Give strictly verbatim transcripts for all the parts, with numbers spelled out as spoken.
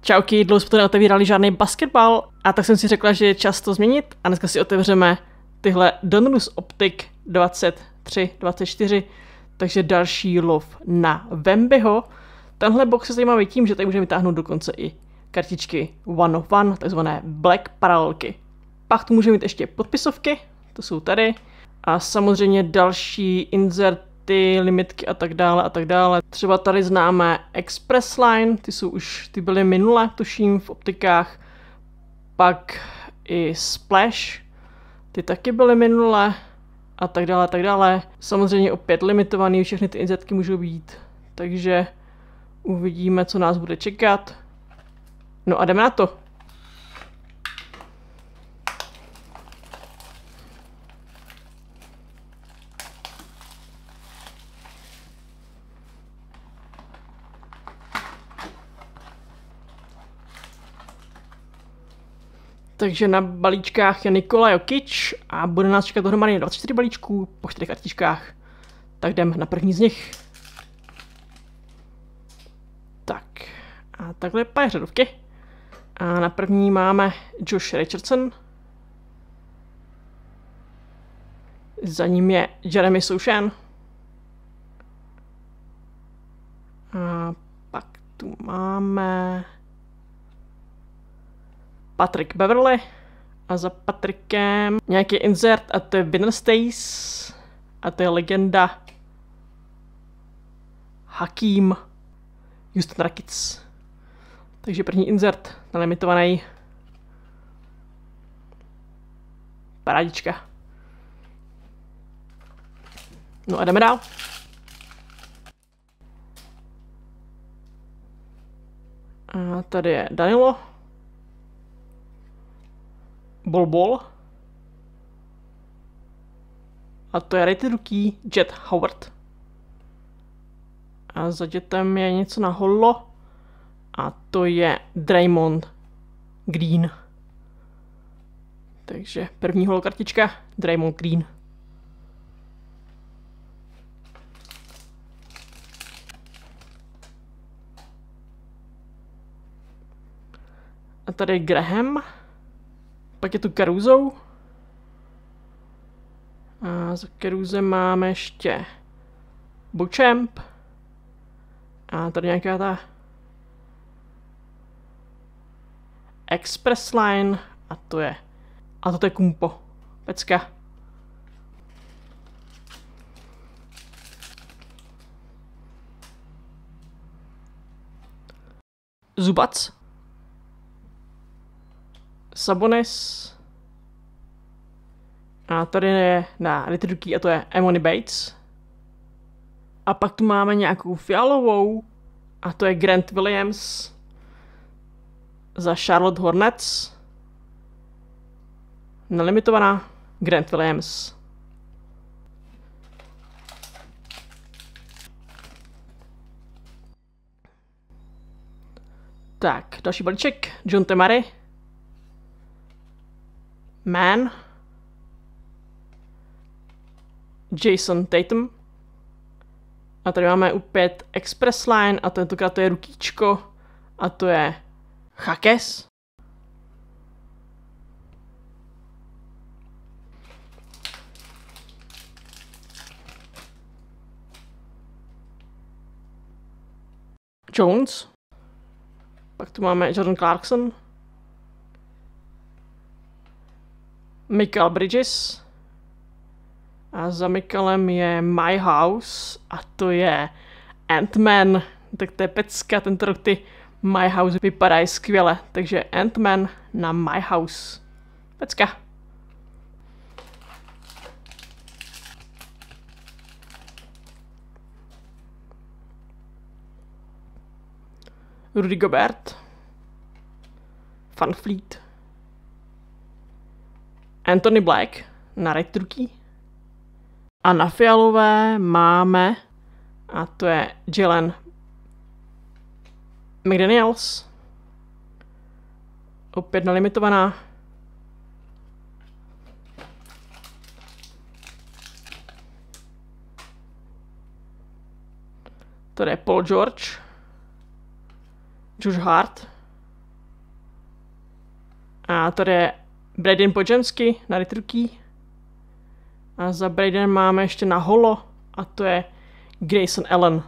Čauky, dlouho jsme to neotevírali žádný basketbal a tak jsem si řekla, že je čas to změnit a dneska si otevřeme tyhle Donruss Optic dvacet tři dvacet čtyři, takže další lov na Wembyho. Tenhle box je zajímavý tím, že tady můžeme vytáhnout dokonce i kartičky one of one, takzvané black paralelky. Pak tu můžeme mít ještě podpisovky, to jsou tady, a samozřejmě další inserty, limitky a tak dále a tak dále. Třeba tady známe Express Line, ty jsou už, ty byly minule, tuším, v optikách. Pak i Splash, ty taky byly minule a tak dále a tak dále. Samozřejmě opět limitovaný, všechny ty insertky můžou být, takže uvidíme, co nás bude čekat. No a jdeme na to. Takže na balíčkách je Nikola Jokic a bude nás čekat dohromady dvacet čtyři balíčků po čtyřech kartičkách. Tak jdem na první z nich. Tak a takhle pár řadovky. A na první máme Josh Richardson. Za ním je Jeremy Sochan. A pak tu máme Patrick Beverley. A za Patrickem nějaký insert a to je Winner Stays. A to je legenda Hakeem Houston Rockets. Takže první insert, nelimitovaný. Parádička. No a jdeme dál. A tady je Danilo. Bol Bol. A to je rated rookie Jet Howard. A za Jetem je něco na holo. A to je Draymond Green. Takže první holokartička Draymond Green. A tady je Graham. Pak je tu Caruso. A za Carusem máme ještě Beauchamp. A tady nějaká ta Express Line. A to je A to je Kumpo. Pecka. Zubac. Sabonis. A tady je na rated rookie a to je Emoni Bates. A pak tu máme nějakou fialovou a to je Grant Williams za Charlotte Hornets. Nelimitovaná Grant Williams. Tak, další balíček. John Temary. Man. Jason Tatum. A tady máme opět Express Line a tentokrát to je rukíčko a to je Hakes. Jones. Pak tu máme Jordan Clarkson. Michael Bridges. A za Michaelem je My House a to je Ant-Man. Tak to je pecka, tento rok ty My House vypadají skvěle. Takže Ant-Man na My House. Pecka. Rudy Gobert. Van Fleet. Anthony Black na right rookie. A na fialové máme, a to je Jalen McDaniels. Opět nelimitovaná. Tady je Paul George. Josh Hart. A tady je Braden Podjemsky na Rookie. A za Braden máme ještě na holo a to je Grayson Allen.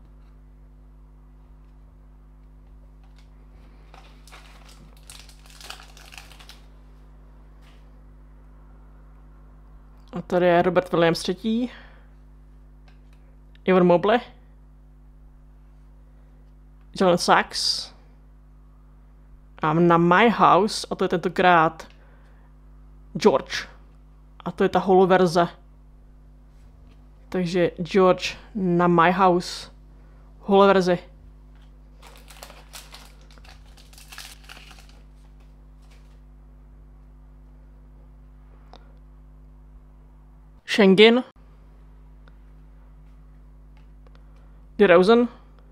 A tady je Robert Williams třetí. Ivan Mobley. Jalen Sachs. A na My House, a to je tentokrát George. A to je ta holo verze. Takže George na My House. Holo verzi. Schengen. DeRozan.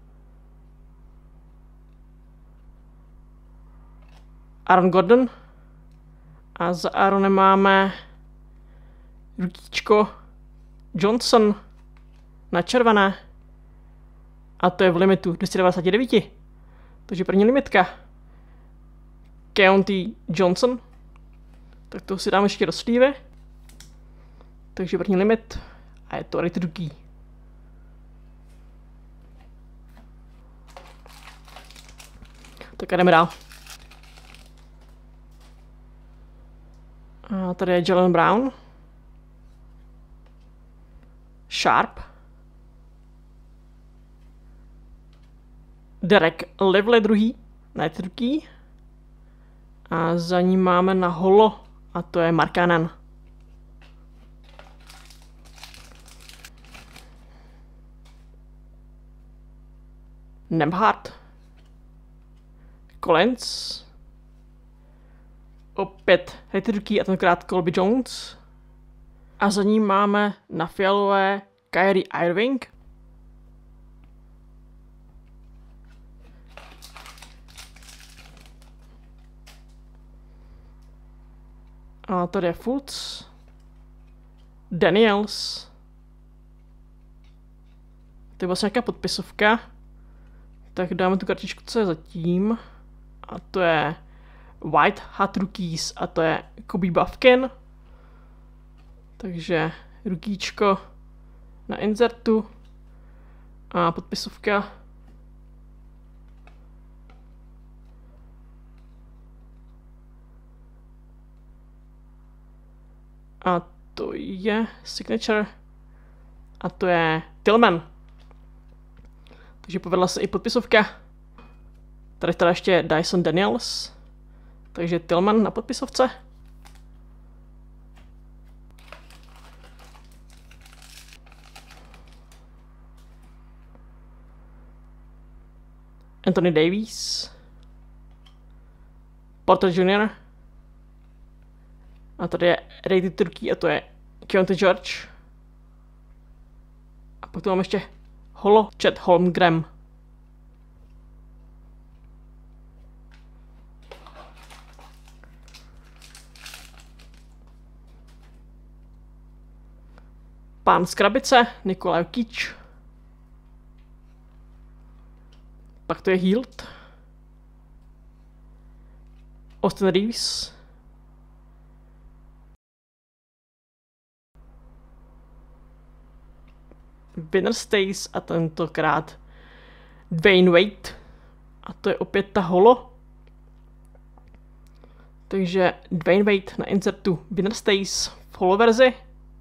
Aaron Gordon. A za Aaronem máme rutíčko Johnson na červené. A to je v limitu dvě stě devadesát devět. Takže první limitka. County Johnson. Tak to si dáme ještě do slívy. Takže první limit. A je to rated rookie. Tak a jdeme dál. A tady je Jalen Brown. Sharp. Derek Lively druhý. Night rookie. A za ním máme na holo. A to je Markkanen. Nembhard. Collins. Opět rated rookie a tentokrát Colby Jones. A za ním máme na fialové Kyrie Irving. A tady je Fultz. Daniels. To je vlastně nějaká podpisovka. Tak dáme tu kartičku, co je zatím. A to je White Hat Rookies a to je Kobe Bufkin. Takže rukíčko na insertu a podpisovka. A to je signature a to je Tillman. Takže povedla se i podpisovka. Tady teda ještě Dyson Daniels. Takže Tillman na podpisovce. Anthony Davis. Porter junior A tady je rated rookie a to je Keontae George. A pak tu mám ještě holo Chet Holmgren. Pán z krabice, Nikola Jokic. Pak to je Hield. Austin Reeves. Winner stays a tentokrát Dwayne Wade. A to je opět ta holo. Takže Dwayne Wade na insertu Winner stays v holo verzi.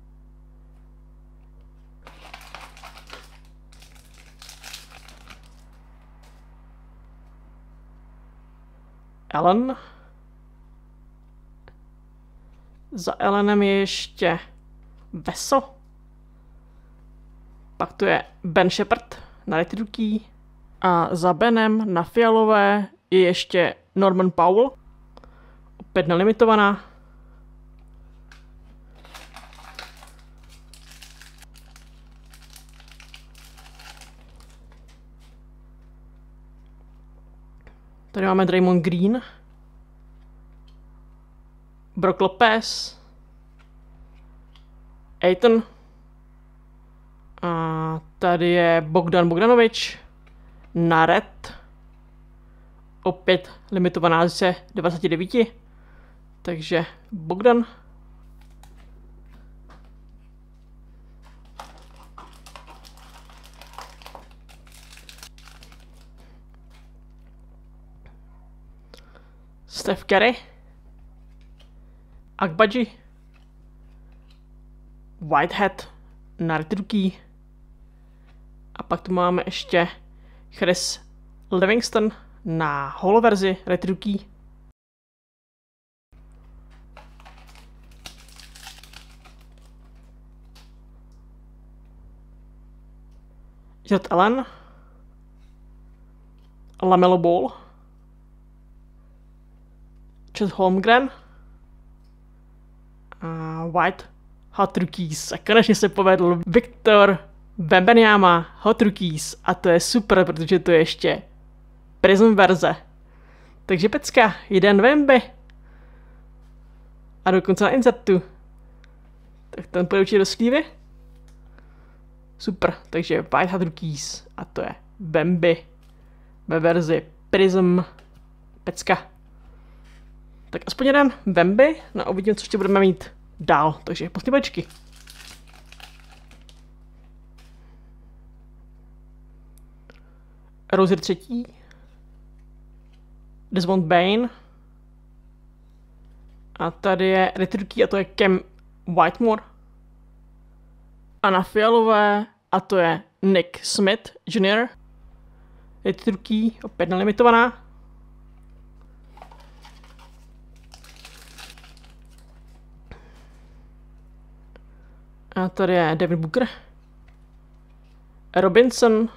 Allen. Za Allenem je ještě Veso. Pak tu je Ben Shepherd na rated rookie. A za Benem na fialové je ještě Norman Powell. Opět nelimitovaná. Tady máme Draymond Green. Brook Lopez. Ayton. A tady je Bogdan Bogdanovič. Na red. Opět limitovaná ze devadesát devět. Takže Bogdan. Steph Curry. Agbaji. Whitehead na rookie. A pak tu máme ještě Chris Livingston na holoverzi red rookie. Jarrett Allen. LaMelo Ball. Chet Holmgren. A White Hot Rookies. A konečně se povedl Victor Wembanyama Hot Rookies. A to je super, protože to je ještě Prism verze. Takže pecka, jeden Wemby. A dokonce na insertu. Tak ten půjde určitě do slívy. Super, takže White Hot Rookies. A to je Wemby ve verzi Prism. Pecka. Tak aspoň jeden Wemby, no a uvidíme, co ještě budeme mít dál, takže poslední Rozier třetí. Desmond Bane. A tady je retruký a to je Cam Whitemore. A na fialové a to je Nick Smith junior Retruký, opět nelimitovaná. A tady je David Booker. Robinson.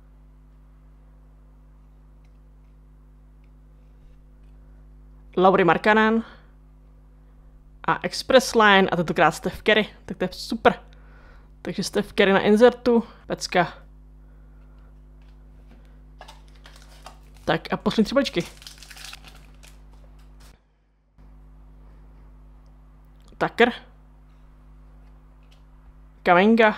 Lauri Markkanen. A Express Line a tentokrát Steph Curry. Tak to je super. Takže Steph Curry na insertu. Pecka. Tak a poslední tři balíčky. Tucker. Kaminga.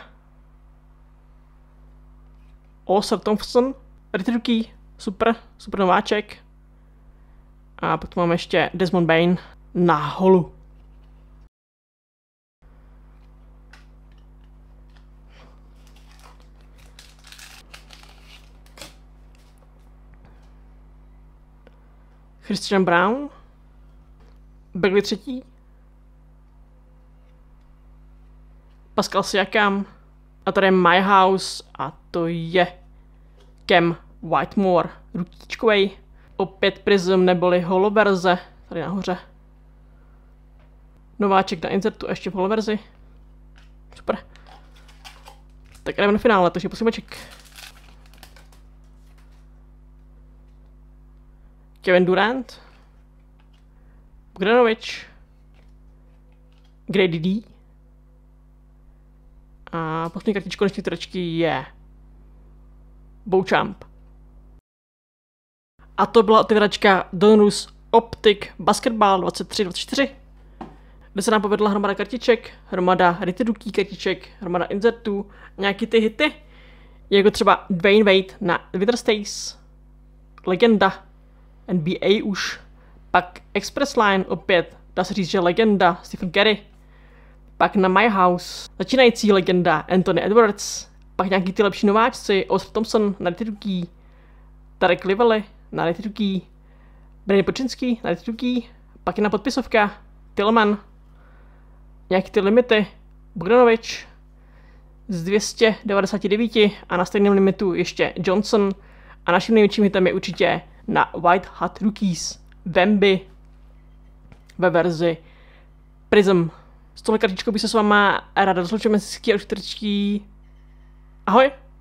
Oscar Thompson. Retruký. Super. Super nováček. A potom máme ještě Desmond Bane na holu. Christian Brown. Bagley třetí. Pascal Siakam. A tady je My House a to je Cam Whitemore. Rutíčkovej. Opět Prism neboli holoverze. Tady nahoře. Nováček na insertu a ještě v holoverzi. Super. Tak jdeme na finále, takže posledníček. Kevin Durant. Bogdanovič. Grady D. A poslední kartičko dnešní trčky je Beauchamp. A to byla otevíračka Donruss Optic Basketball dvacet tři dvacet čtyři, kde se nám povedla hromada kartiček, hromada retiduký kartiček, hromada insertů, nějaký ty hity, jako třeba Dwayne Wade na Wither Stays, legenda N B A už, pak Express Line opět, dá se říct, že legenda Stephen Curry, pak na My House začínající legenda Anthony Edwards, pak nějaký ty lepší nováčci, Oscar Thompson na retiduký, Tarek Lively na retiduký, Brady Počinský na retiduký, pak je na podpisovka Tillman, nějaký ty limity, Bogdanovič z dvě stě devadesát devět a na stejném limitu ještě Johnson a naším největším hitem je určitě na White Hot Rookies Wemby ve verzi Prism. S tohle kartičkou bych se s váma ráda rozloučil mezi ský a čtyřčí. Ahoj!